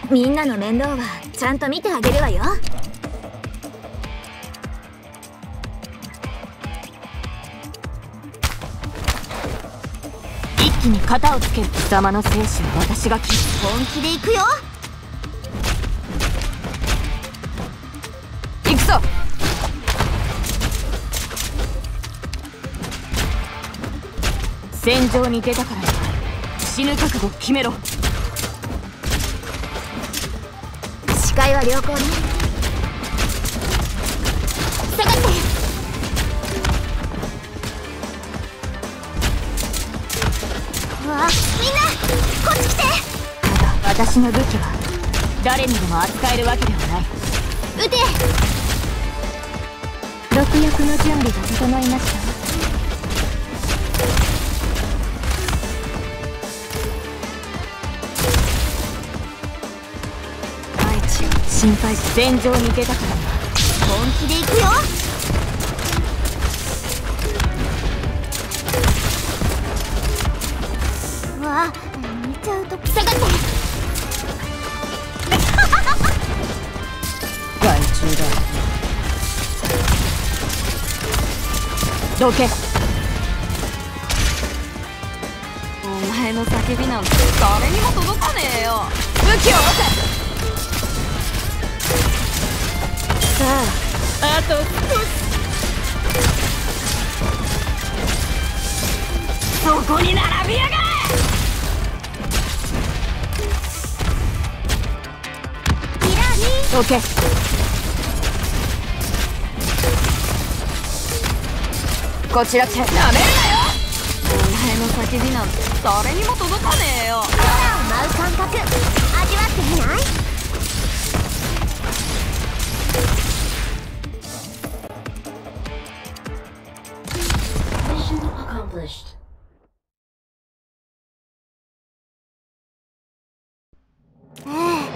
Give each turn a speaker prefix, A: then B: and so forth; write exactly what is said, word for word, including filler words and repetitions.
A: みんなの面倒はちゃんと見てあげるわよ。
B: 一気に型をつける。貴様の生死は私が切る。
A: 本気で行くよ。
B: 行くぞ。戦場に出たからには死ぬ覚悟決めろ。
A: 視界は良好ね。下がって。うわ、みんなこっち来て。
B: ただ私の武器は誰にでも扱えるわけではない。
A: 撃て。
B: 毒薬の準備が整いました。心配し戦場に出たからには
A: 本気で行くよ。うわ、見ちゃうと下がって。
B: 害虫だ。どけ。
A: お前の叫びなんて誰にも届かねえよ。
B: 武器を置け。さあ、あと少し。そこに並びやがれ。
A: キラリ
B: どけ。こちら来て。なめるなよ。
A: お前の叫びなんて誰にも届かねえよ。空を舞う感覚味わってみない？ええ、